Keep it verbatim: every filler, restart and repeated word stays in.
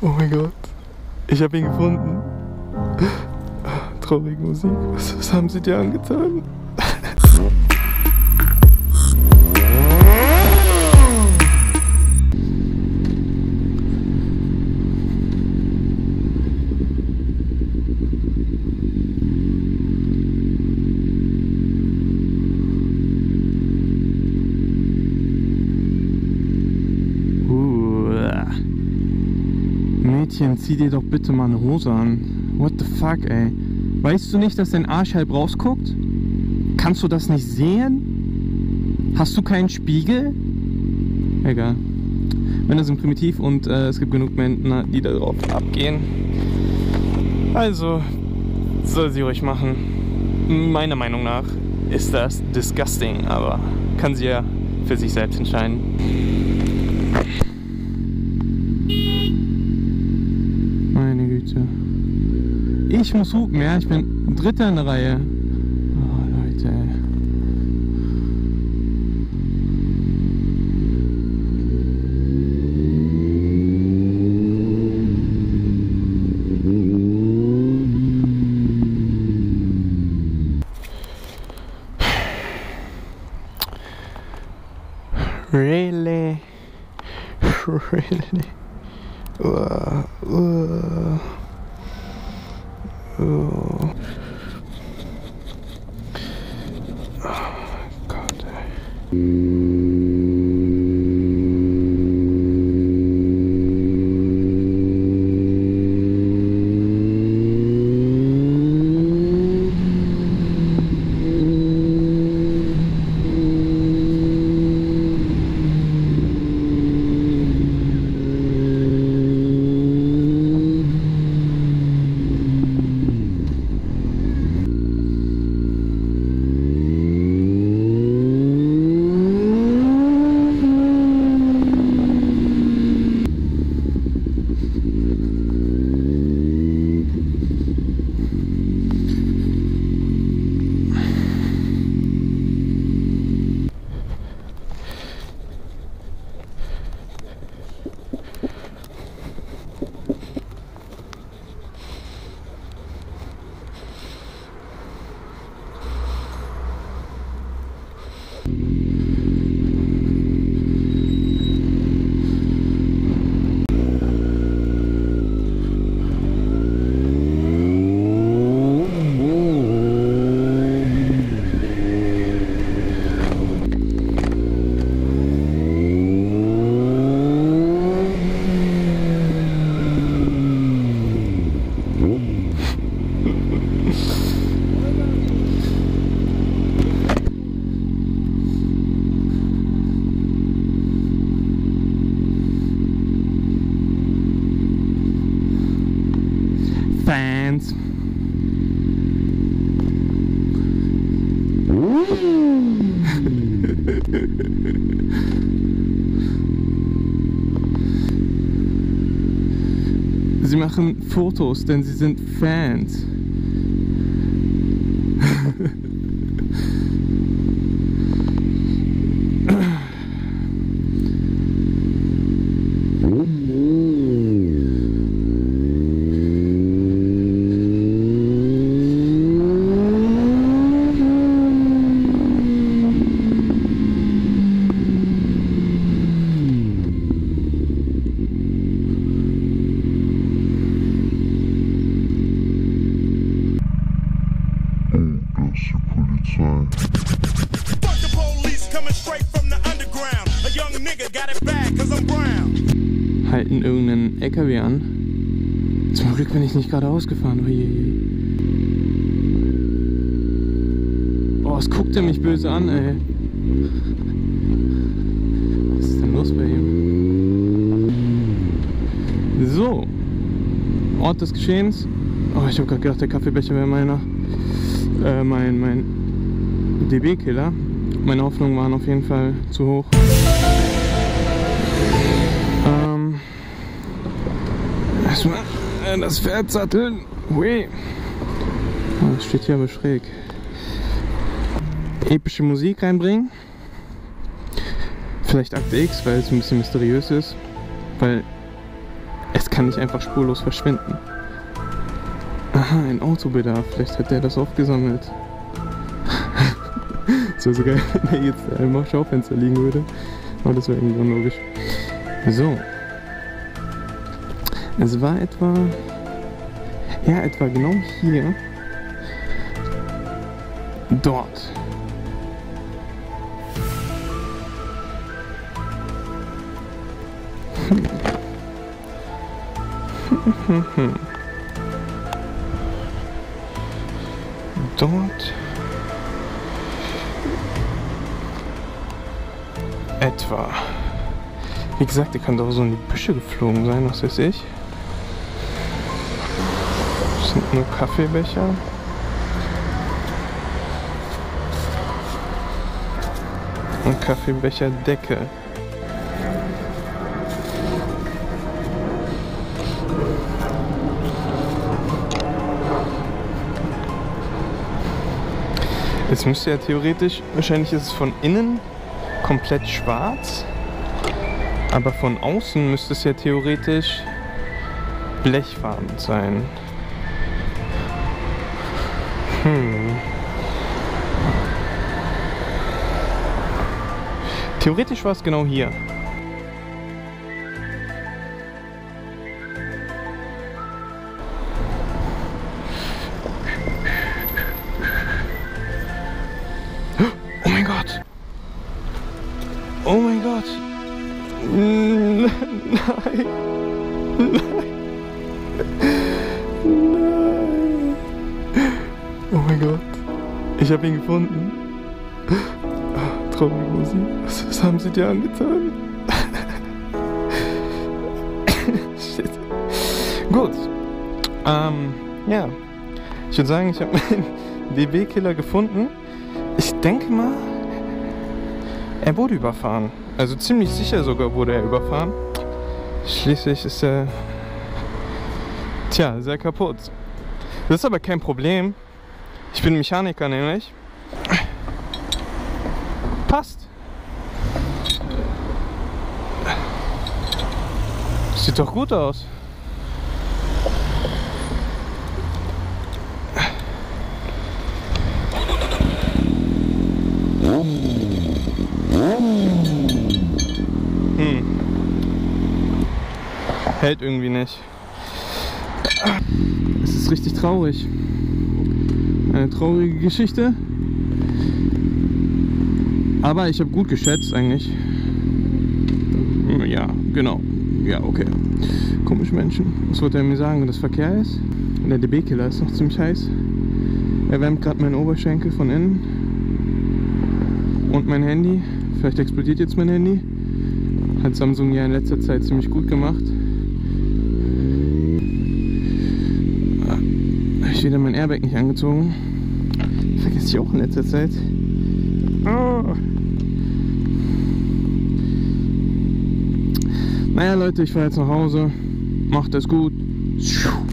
Oh mein Gott. Ich habe ihn gefunden. Traurige Musik. Was, was haben sie dir angetan? Mädchen, zieh dir doch bitte mal eine Hose an. What the fuck, ey? Weißt du nicht, dass dein Arsch halb rausguckt? Kannst du das nicht sehen? Hast du keinen Spiegel? Egal. Männer sind primitiv und äh, es gibt genug Männer, die darauf abgehen. Also, soll sie ruhig machen. Meiner Meinung nach ist das disgusting, aber kann sie ja für sich selbst entscheiden. Meine Güte. Ich muss hupen, ja, ich bin Dritter in der Reihe. Oh, Leute, ey. Really? Really? Uh, uh, uh. Oh Gott, ey. Fans. Sie machen Fotos, denn sie sind Fans. Halten irgendeinen L K W an. Zum Glück bin ich nicht gerade ausgefahren. Oje. Oh, was guckt er mich böse an, ey? Was ist denn los bei ihm? So. Ort des Geschehens. Oh, ich habe gerade gedacht, der Kaffeebecher wäre meiner. Äh, mein, mein D B-Killer. Meine Hoffnungen waren auf jeden Fall zu hoch. Ähm. Erstmal das Pferd satteln. Hui. Oh, das steht hier aber schräg. Epische Musik reinbringen. Vielleicht Akte X, weil es ein bisschen mysteriös ist. Weil Es kann nicht einfach spurlos verschwinden. Aha, ein Autobedarf. Vielleicht hat der das aufgesammelt. Das wäre so geil, wenn er jetzt einmal Schaufenster liegen würde. Aber das wäre irgendwie unlogisch. So. Es war etwa... Ja, etwa genau hier. Dort. Hm. Dort etwa. Wie gesagt, ihr könnt auch so in die Büsche geflogen sein, was weiß ich. Das sind nur Kaffeebecher. Und Kaffeebecherdecke. Es müsste ja theoretisch, wahrscheinlich ist es von innen komplett schwarz, aber von außen müsste es ja theoretisch blechfarben sein. Hm. Theoretisch war es genau hier. Oh mein Gott! Oh mein Gott! Nein! Nein! Nein! Oh mein Gott! Ich habe ihn gefunden. Oh, traurige Musik. Was, was haben sie dir angetan? Shit. Gut. Ähm, ja. Ich würde sagen, ich habe meinen D B-Killer gefunden. Ich denke mal, er wurde überfahren. Also ziemlich sicher sogar wurde er überfahren. Schließlich ist er, tja, sehr kaputt. Das ist aber kein Problem. Ich bin Mechaniker nämlich. Passt. Sieht doch gut aus. Hm. Hält irgendwie nicht. Es ist richtig traurig. Eine traurige Geschichte. Aber ich habe gut geschätzt eigentlich. Ja, genau. Ja, okay. Komisch Menschen. Was wollte er mir sagen, wenn das Verkehr ist? Der D B-Killer ist noch ziemlich heiß. Er wärmt gerade meinen Oberschenkel von innen. Und mein Handy. Vielleicht explodiert jetzt mein Handy. Hat Samsung ja in letzter Zeit ziemlich gut gemacht. Habe ich wieder mein Airbag nicht angezogen. Vergesse ich auch in letzter Zeit. Oh. Naja Leute, ich fahre jetzt nach Hause. Macht es gut.